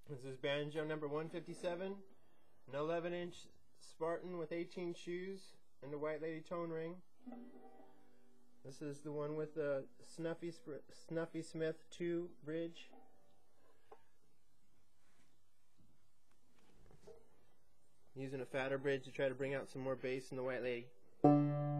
This is Banjo number 157, an 11-inch Spartan with 18 shoes and the Whyte Laydie tone ring. This is the one with the Snuffy Smith 2 bridge. Using a fatter bridge to try to bring out some more bass in the Whyte Laydie.